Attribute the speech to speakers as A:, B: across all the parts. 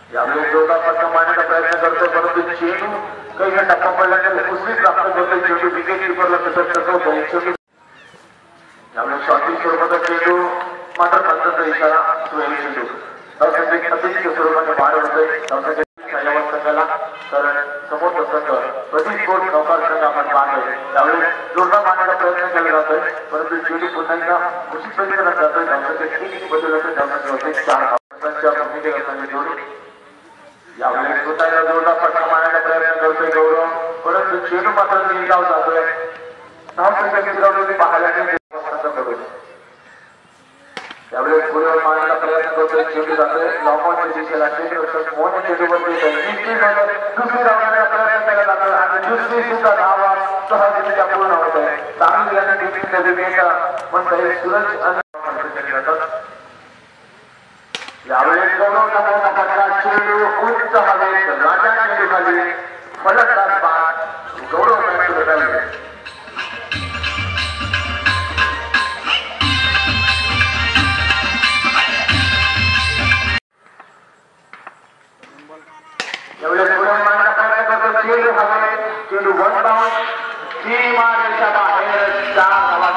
A: यावेळी जोरदार फटका मारण्याचा प्रयत्न करतोय परंतु चेंडू काही टप्पा पडल्याने कुस्ती प्राप्त करतोय चेंडू विकेट किपरला तसंच चेंडू यावेळी शॉटिंग स्वरूपाचा चेंडू मात्र पंचांचा इशारा सुरेल चेंडू अतिशय स्वरूपाने मार होतोय संघाला कारण समोरचा संघ प्रतिस्फोट नौकार संघ आपण पाहतोय त्यावेळी जोरदार मारण्याचा प्रयत्न केला जातोय परंतु चेंडू पुन्हा एकदा घोषित करण्यात जातोय बदल यावेळी स्वतःला जोरदार फटका मारण्याचा प्रयत्न करतोय गौरव परंतु चेंडू मात्र निर्गाव जातोय त्यावेळेस पुढे मारण्याचा प्रयत्न करतोय चेंडू जातोय लॉकआउटच्या दिशेला क्षेत्ररक्षक मोठ्या चेंडूवरती दुसरी धावण्याचा प्रयत्न केला जातोय आणि दुसरी सुद्धा धावा सहजरित्या पूर्ण होत आहे चांगली म्हणता येईल सूरज यावेळेस गौरवचा मोठा फटका चेंडू उंच हवेत राजा चेंडू खाली फलकदार बाद गौरव यावेळेस पुढे मारण्याचा प्रयत्न करतो चेंडू हवेत चेंडू वन बाउंड सीमा रेषा बाहेर 4 धावा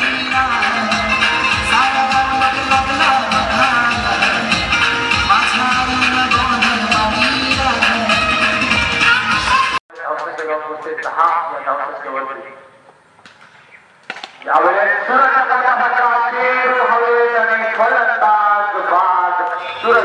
A: यावेळेस सूरजचा मोठा फटका चेंडू हवेत आणि फलंदाज बाद सूरज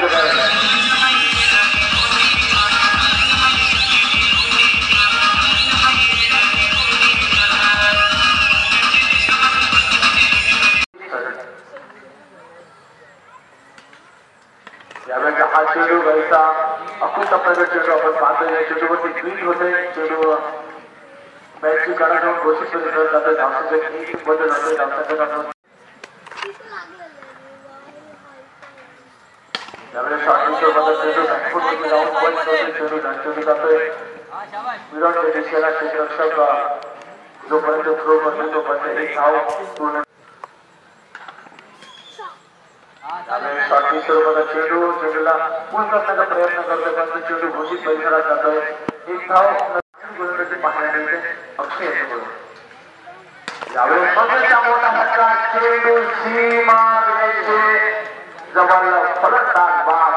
A: यावेळी हा चेंडू घ्यायचा अकुत आपल्याला चेंडू आपण पाहतोय चेंडूवरती ग्रीन होते चेंडू मॅचची कडा घेऊन घोषित केली जाते धावसाचे एक बदल होते धावसाच्या यावेळी शॉटिंग स्वरूपाचा चेंडू बॅकफुट जाऊन बंद होते चेंडू जातोय विराटच्या दिशेला क्षेत्ररक्षक जोपर्यंत थ्रो करतो तोपर्यंत एक धाव पूर्ण शॉटिंग स्वरूपाचा चेंडूला पूल करण्याचा प्रयत्न करतोय पण चेंडू घोषित परिसरात जातोय एक धाव पाहण्याने अक्षय यावेळी मोठा फटका चेंडू सीमा जवळ फलंदाज बाद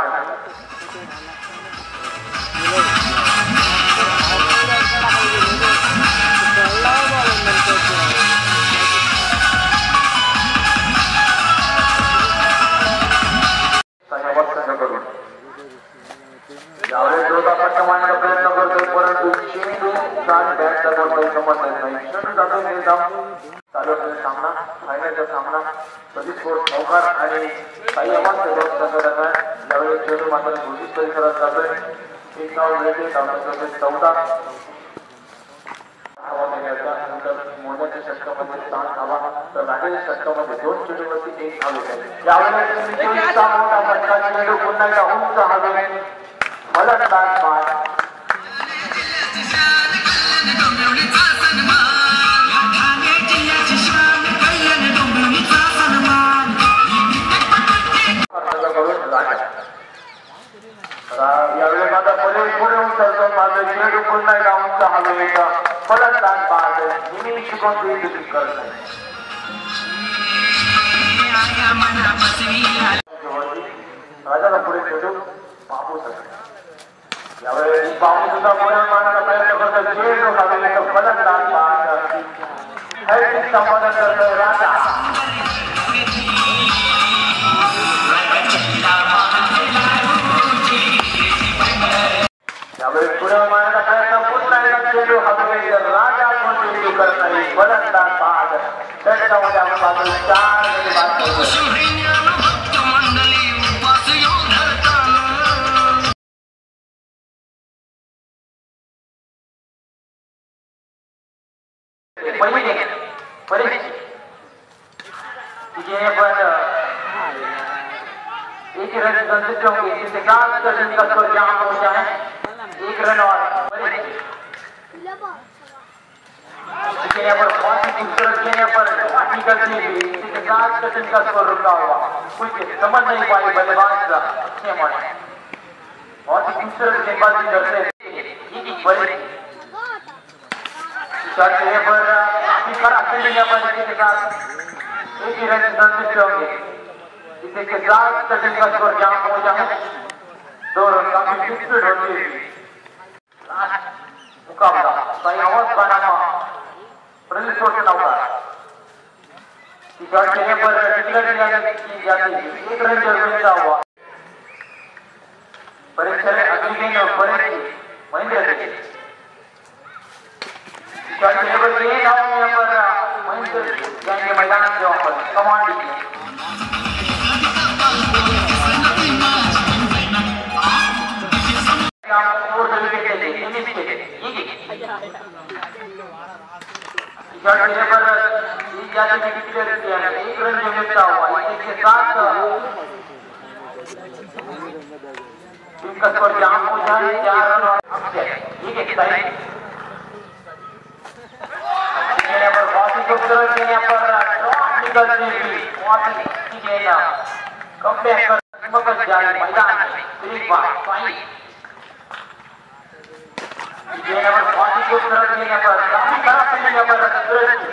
A: यावेळी जोरदार फटका मारण्याचा प्रयत्न करतोय परंतु चेंडू बॅट दरम्यान समजत नाही चेंडू जातोय निर्धाव चालू असलेला सामना फायनलचा सामना प्रतिस्फोट नौकार आणि काही अमान्य दरम्यान यावेळी चेंडू मात्र घोषित परिसरात जातोय एक धाव मिळते धावण्यासाठी 14 धावा देण्याच्या नंतर मोठ्या षटकामध्ये 7 धावा तर राहिलेल्या षटकामध्ये 2 चेंडूवरती 1 धाव येते यावेळी मोठा फटका चेंडू पुन्हा एकदा उंच हवेत फलंदाज बाद यावेळी माझा पुढे उचलतो माझं चेंडू पुन्हा एकदा उंच हवेत फलंदाज बाद नेहमी शिकवून करत नाही राजाला पुढे चेंडू बाबू यावेळी बाबू सुद्धा पुढे मारण्याचा प्रयत्न करतो चेंडू हवेत फलंदाज बाद संपादन करतोय राजा यावेळी पुढे मारण्याचा प्रयत्न पुन्हा एकदा चेंडू हवेत राजा चेंडू करत नाही फलंदाज बाद षटकामध्ये आपण पाहतो 4 गडी बाद करतोय एक रन संचित होंगे जिससे 7 रन का स्कोर जहां पहुंचा है 1 रन और पर खूबसूरत खेलने पर निकलती हुई जिससे 7 रन का स्कोर रुका हुआ कुछ समझ नहीं पाई बल्लेबाज अच्छे माने बहुत ही खूबसूरत गेंदबाजी करते हैं बड़े शॉट लेने पर काफी सारा फील्डिंग यहाँ पर के साथ एक ही रन संतुष्ट होंगे इसी के साथ टीम का स्कोर जहां पहुंचा है 2 रन काफी खूबसूरत होती है लास्ट मुकाबला सही आवाज बनाना प्रदीप सोचना होगा शॉट लेने पर डिक्लेयर की जाती है 1 रन जरूर मिलता हुआ परीक्षा अगली गेंद और परेश महेंद्र शॉट लेने पर गेंद आओ यहाँ पर महेंद्र जाएंगे मैदान से वहाँ पर कमांड शॉट लेने पर जाते हैं डिक्लेयर किया है 1 रन जो मिलता हुआ इसके साथ टीम का स्कोर जहां पहुंचा है 4 रन और ठीक है सही यहाँ पर बहुत ही खूबसूरत यहाँ पर ड्रॉप निकलती हुई बहुत ही ठीक है ना कमबैक कर मगज जाए मैदान में 3 बार फाइन यहाँ पर बहुत ही खूबसूरत यहाँ पर काफी खराब फील्डिंग यहाँ पर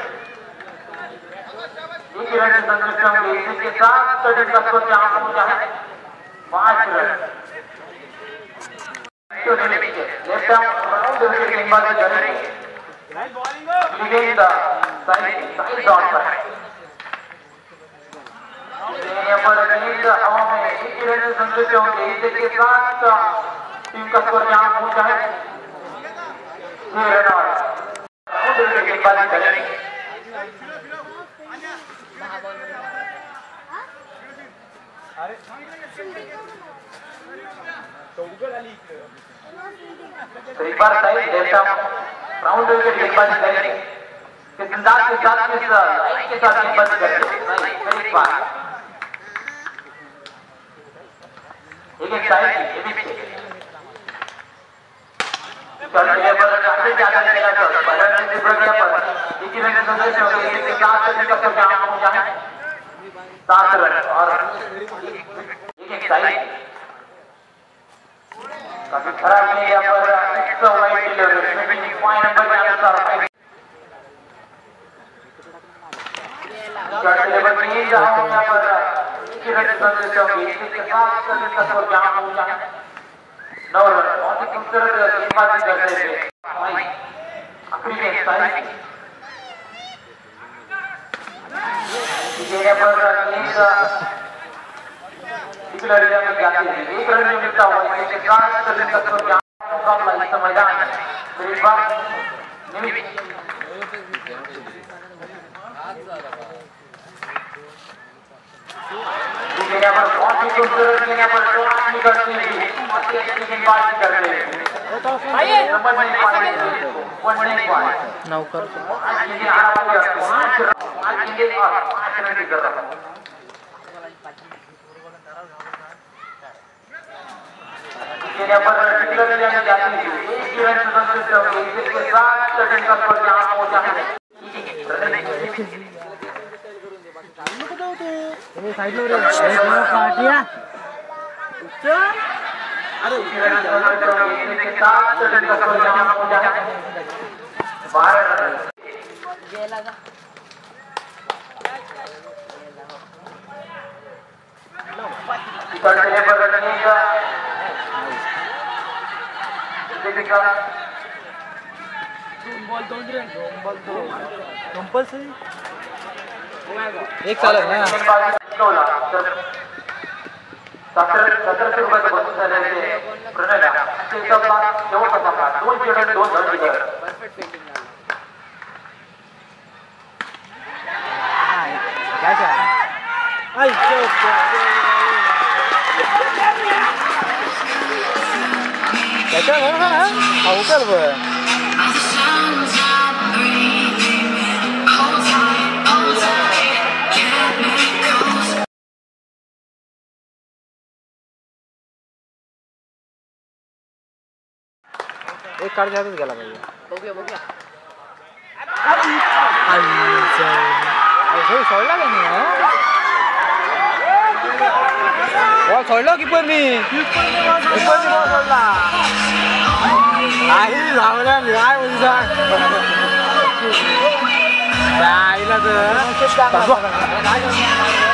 A: एक ही रन संतुष्ट होंगे इसके साथ टीम का स्कोर जहां पहुंचा है 5 run left arm round wicket गेंदबाजी करेंगे गेंद साइड डॉट पर यहाँ पर गेंद हवा में एक ही रन संतुष्ट होंगे इसके साथ टीम का स्कोर जहां पहुंचा है 6 रन और राउंड विकेट गेंदबाजी करेंगे तो एक बार सही लेफ्ट आर्म राउंड विकेट गेंदबाजी करेंगे किस अंदाज के साथ किस लाइन के साथ गेंदबाजी करेंगे एक बार एक साइड ये भी चल रही है पर काफी ज्यादा चला तो बदलने से प्रक्रिया पर एक ही रन संतुष्ट हो गए इसके साथ टीम का स्कोर जहां पहुंचा है 7 रन और एक साइड काफी खराब है यहाँ पर 100 वाइड डिलीवरी इसमें पॉइंट नंबर के अनुसार शॉट लेवल में जहां यहाँ पर एक ही रन संतुष्ट होंगे इसके साथ टीम का स्कोर जहां पहुंचा है 9 रन बहुत ही खूबसूरत गेंदबाजी करते हुए आखिरी में साइड यहाँ पर गेंद डिक्लेयर में जाती है 1 रन जो मिलता हुआ इसके साथ टीम का स्कोर जहां मुकाबला इस मैदान में फिर एक बार यहाँ पर बहुत ही खूबसूरत यहाँ पर ड्रॉप निकलती हुई बहुत ही अच्छी गेंदबाजी करते हैं नंबर नहीं पाए
B: नौकर
A: 5 गेंदें और 5 रन की जरूरत यहाँ पर डिक्लेयर में जाती है 1 ही रन संतुष्ट होंगे इसके साथ टीम का स्कोर जहां पहुंचा है
B: ini side lo deh dia
A: अरे इसके साथ टीम का स्कोर जहां पहुंचा है 12 रन पड़ने पर रखेगा
B: कंपल्सरी एक साल है ना
A: 17 से ऊपर बहुत सारे प्रणय से सब बात क्यों पता 2 विकेट 2 रन की
B: परफेक्ट फील्डिंग कैसा आई कैसा है ना हाउ कर वो एक कार्ड जाता गेला भैया बघूया आई सॉरी लागेल ना बॉल सोडलो किपरनी बॉल सोडला आई लावल्या काय बोलू आईला तर